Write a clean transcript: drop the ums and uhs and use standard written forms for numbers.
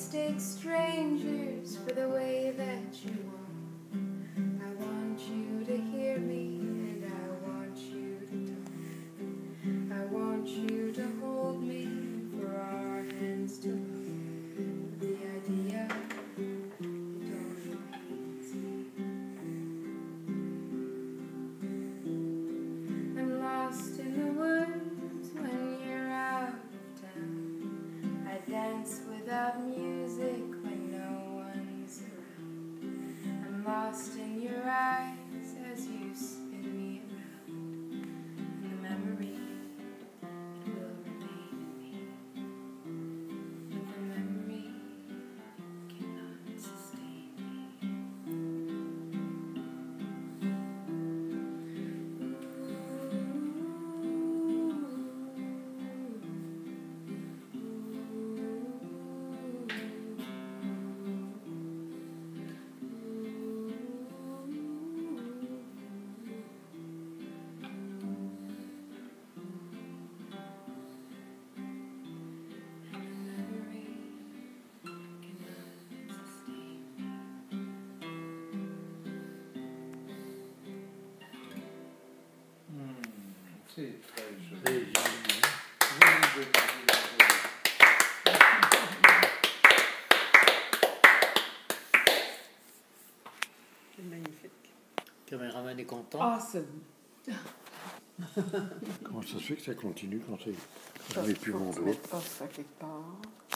mistake strangers for the way that you walk. I want you to hear me, and I want you to talk. I want you to hold me, for our hands to hold. The idea it only pains me. I'm lost in the woods when you're out of town. I dance without music when no one's around. I'm lost in your eyes as you spin me around. And the memory, it will remain in me. But the memory cannot sustain me. C'est très joli. Très joli. C'est magnifique. Le caméraman est content. Ah, c'est... Comment ça se fait que ça continue quand c'est... J'avais plus mon doigt. Pas ça quelque part.